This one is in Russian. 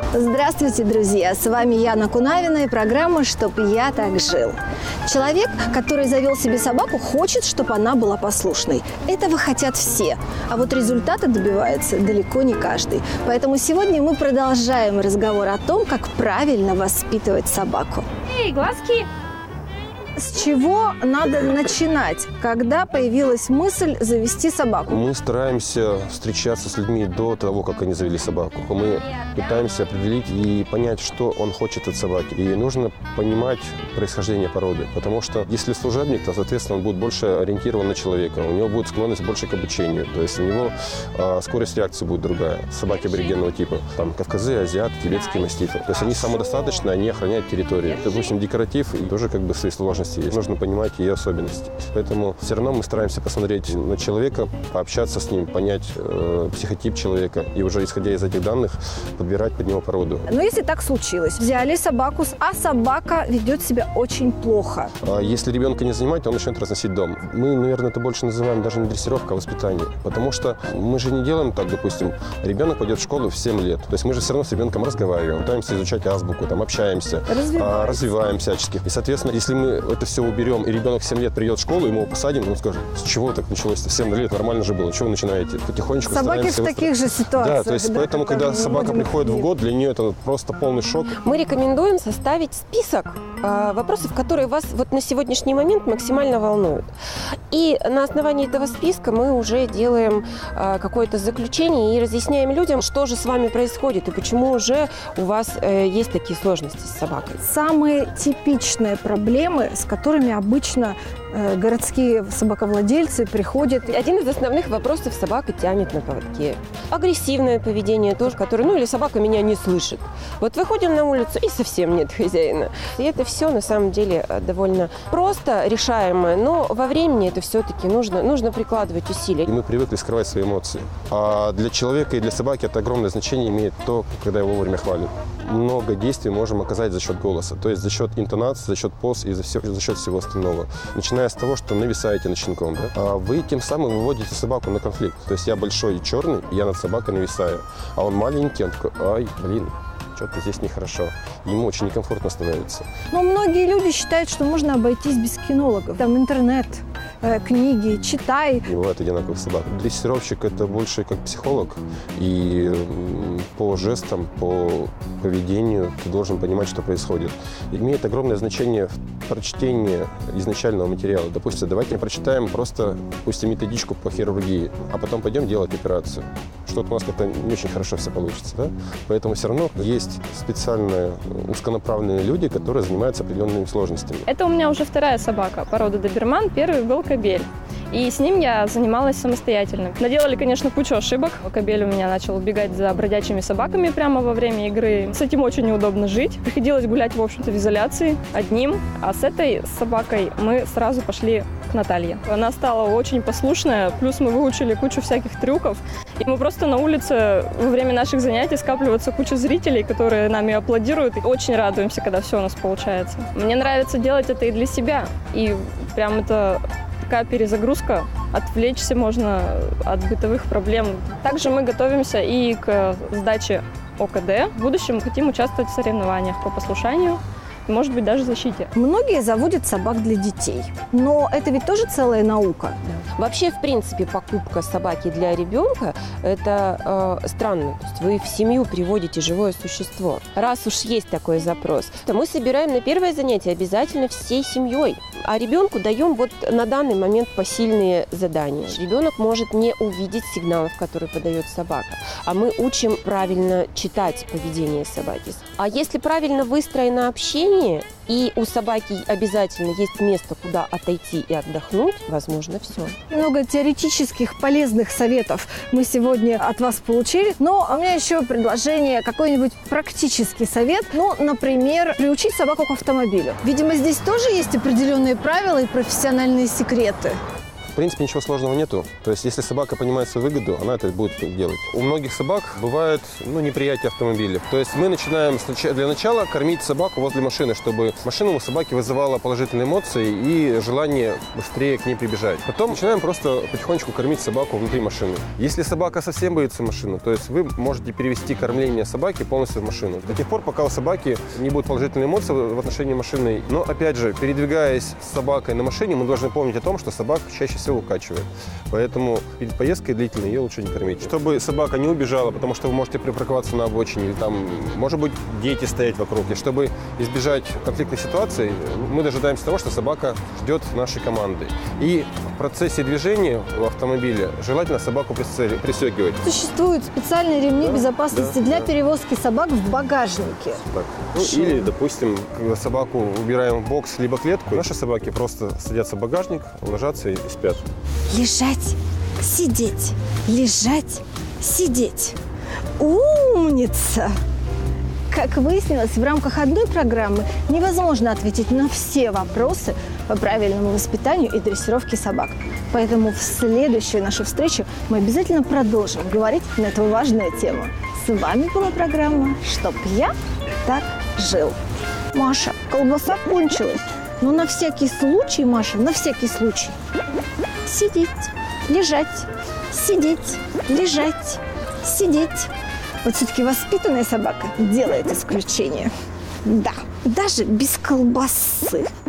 Здравствуйте, друзья! С вами Яна Кунавина и программа «Чтоб я так жил». Человек, который завел себе собаку, хочет, чтобы она была послушной. Этого хотят все. А вот результата добивается далеко не каждый. Поэтому сегодня мы продолжаем разговор о том, как правильно воспитывать собаку. Эй, глазки! С чего надо начинать, когда появилась мысль завести собаку? Мы стараемся встречаться с людьми до того, как они завели собаку. Мы пытаемся определить и понять, что он хочет от собаки. И нужно понимать происхождение породы. Потому что если служебник, то, соответственно, он будет больше ориентирован на человека. У него будет склонность больше к обучению. То есть у него скорость реакции будет другая. Собаки аборигенного типа. Там кавказы, азиаты, тибетские мастифы. То есть они самодостаточны, они охраняют территорию. Допустим, декоратив и тоже как бы свои сложности есть. Нужно понимать ее особенности. Поэтому все равно мы стараемся посмотреть на человека, пообщаться с ним, понять психотип человека и уже исходя из этих данных подбирать под него породу. Но если так случилось, взяли собаку, а собака ведет себя очень плохо. Если ребенка не занимать, он начнет разносить дом. Мы, наверное, это больше называем даже не дрессировка, а воспитание. Потому что мы же не делаем так, допустим, ребенок пойдет в школу в 7 лет. То есть мы же все равно с ребенком разговариваем, пытаемся изучать азбуку, там, общаемся, развиваем всячески. И, соответственно, если мы это все уберем, и ребенок в 7 лет придет в школу, ему посадим, он скажет, с чего так началось? 7 лет нормально же было, чего вы начинаете? Потихонечку собаки в таких же ситуациях. Да, то есть поэтому, когда собака приходит в год, для нее это просто полный шок. Мы рекомендуем составить список вопросов, которые вас вот на сегодняшний момент максимально волнуют. И на основании этого списка мы уже делаем какое-то заключение и разъясняем людям, что же с вами происходит и почему уже у вас есть такие сложности с собакой. Самые типичные проблемы, с которыми обычно городские собаковладельцы приходят. Один из основных вопросов: собака тянет на поводке. Агрессивное поведение тоже, которое, или собака меня не слышит. Вот выходим на улицу и совсем нет хозяина. И это все на самом деле довольно просто решаемое, но во времени это все-таки нужно прикладывать усилия. И мы привыкли скрывать свои эмоции. А для человека и для собаки это огромное значение имеет то, когда его вовремя хвалят. Много действий можем оказать за счет голоса, то есть за счет интонации, за счет поз и за счет всего остального. Начиная с того, что нависаете над щенком, да? А вы тем самым выводите собаку на конфликт. То есть я большой и черный, я над собакой нависаю, а он маленький, он такой, ай, блин, что-то здесь нехорошо. Ему очень некомфортно становится. Но многие люди считают, что можно обойтись без кинологов. Там интернет, книги, читай. Не бывает одинаковых собак. Дрессировщик – это больше как психолог. И по жестам, по поведению ты должен понимать, что происходит. Имеет огромное значение прочтение изначального материала. Допустим, давайте прочитаем просто, допустим, методичку по хирургии, а потом пойдем делать операцию. Что-то у нас как-то не очень хорошо все получится, да? Поэтому все равно есть специальные узконаправленные люди, которые занимаются определенными сложностями. Это у меня уже вторая собака породы доберман. Первый был кобель. И с ним я занималась самостоятельно. Наделали, конечно, кучу ошибок. Кобель у меня начал убегать за бродячими собаками прямо во время игры. С этим очень неудобно жить. Приходилось гулять, в общем-то, в изоляции одним. А с этой собакой мы сразу пошли к Наталье. Она стала очень послушная, плюс мы выучили кучу всяких трюков. И мы просто на улице во время наших занятий скапливается куча зрителей, которые нами аплодируют. И очень радуемся, когда все у нас получается. Мне нравится делать это и для себя. И прям это такая перезагрузка. Отвлечься можно от бытовых проблем. Также мы готовимся и к сдаче ОКД. В будущем хотим участвовать в соревнованиях по послушанию. Может быть, даже защите. Многие заводят собак для детей, но это ведь тоже целая наука. Вообще, в принципе, покупка собаки для ребенка – это странно. То есть вы в семью приводите живое существо. Раз уж есть такой запрос, то мы собираем на первое занятие обязательно всей семьей. А ребенку даем вот на данный момент посильные задания. Ребенок может не увидеть сигналов, которые подает собака. А мы учим правильно читать поведение собаки. А если правильно выстроено общение, и у собаки обязательно есть место, куда отойти и отдохнуть, возможно, все. Много теоретических полезных советов мы сегодня от вас получили. Но у меня еще предложение, какой-нибудь практический совет. Например, приучить собаку к автомобилю. Видимо, здесь тоже есть определенные правила и профессиональные секреты. принципе, ничего сложного нету. То есть, если собака понимает свою выгоду, она это будет делать. У многих собак бывает неприятие автомобиля. То есть мы начинаем для начала кормить собаку возле машины, чтобы машина у собаки вызывала положительные эмоции и желание быстрее к ней прибежать. Потом начинаем просто потихонечку кормить собаку внутри машины. Если собака совсем боится машины, то есть вы можете перевести кормление собаки полностью в машину. До тех пор, пока у собаки не будет положительной эмоции в отношении машины. Но, опять же, передвигаясь с собакой на машине, мы должны помнить о том, что собака чаще всего укачивает. Поэтому перед поездкой длительной ее лучше не кормить. Чтобы собака не убежала, потому что вы можете припарковаться на обочине, или там, может быть, дети стоять вокруг. И чтобы избежать конфликтных ситуаций, мы дожидаемся того, что собака ждет нашей команды. И в процессе движения в автомобиле желательно собаку пристегивать. Существуют специальные ремни безопасности для перевозки собак в багажнике. Так. Или, допустим, когда собаку убираем в бокс либо клетку, наши собаки просто садятся в багажник, ложатся и спят. Лежать, сидеть, лежать, сидеть. Умница! Как выяснилось, в рамках одной программы невозможно ответить на все вопросы по правильному воспитанию и дрессировке собак. Поэтому в следующую нашу встречу мы обязательно продолжим говорить на эту важную тему. С вами была программа «Чтоб я так жил». Маша, колбаса кончилась. Но на всякий случай, Маша, на всякий случай. Сидеть, лежать, сидеть, лежать, сидеть. Вот все-таки воспитанная собака делает исключение. Да, даже без колбасы.